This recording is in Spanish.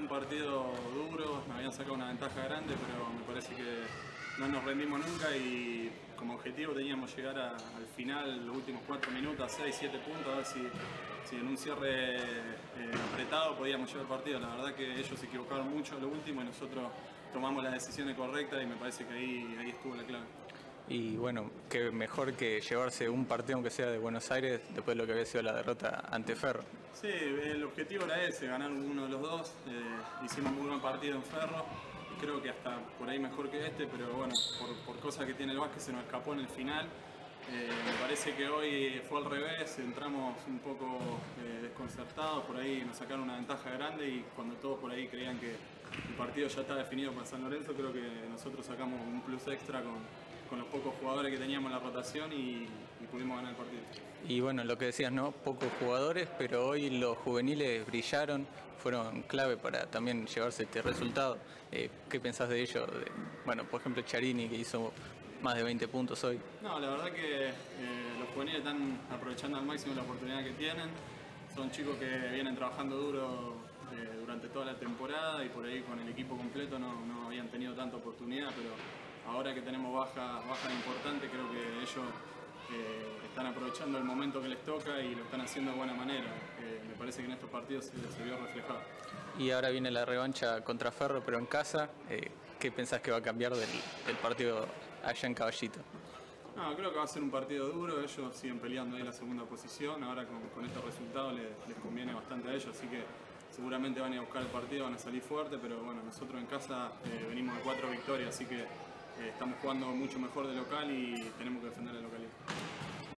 un partido duro, nos habían sacado una ventaja grande, pero me parece que no nos rendimos nunca y como objetivo teníamos llegar al final, los últimos 4 minutos, a 6, 7 puntos, a ver si en un cierre apretado podíamos llevar el partido. La verdad que ellos se equivocaron mucho en lo último y nosotros tomamos las decisiones correctas y me parece que ahí estuvo la clave. Y bueno, qué mejor que llevarse un partido aunque sea de Buenos Aires después de lo que había sido la derrota ante Ferro. Sí, el objetivo era ese, ganar uno de los dos. Hicimos muy buen partido en Ferro, creo que hasta por ahí mejor que este, pero bueno, por cosas que tiene el básquet se nos escapó en el final. Me parece que hoy fue al revés, entramos un poco desconcertados, por ahí nos sacaron una ventaja grande y cuando todos por ahí creían que el partido ya estaba definido para San Lorenzo, creo que nosotros sacamos un plus extra con los pocos jugadores que teníamos en la rotación y pudimos ganar el partido. Y bueno, lo que decías, ¿no? Pocos jugadores, pero hoy los juveniles brillaron, fueron clave para también llevarse este resultado. ¿Qué pensás de ellos? Bueno, por ejemplo, Charini, que hizo más de 20 puntos hoy. No, la verdad que los juveniles están aprovechando al máximo la oportunidad que tienen. Son chicos que vienen trabajando duro durante toda la temporada y por ahí con el equipo completo no habían tenido tanta oportunidad, pero ahora que tenemos baja importante, creo que ellos están aprovechando el momento que les toca y lo están haciendo de buena manera. Me parece que en estos partidos se vio reflejado. Y ahora viene la revancha contra Ferro, pero en casa. ¿Qué pensás que va a cambiar del partido allá en Caballito? No, creo que va a ser un partido duro, ellos siguen peleando ahí la segunda posición, ahora con estos resultados les conviene bastante a ellos, así que seguramente van a ir a buscar el partido, van a salir fuerte, pero bueno, nosotros en casa venimos de 4 victorias, así que estamos jugando mucho mejor de local y tenemos que defender la localidad.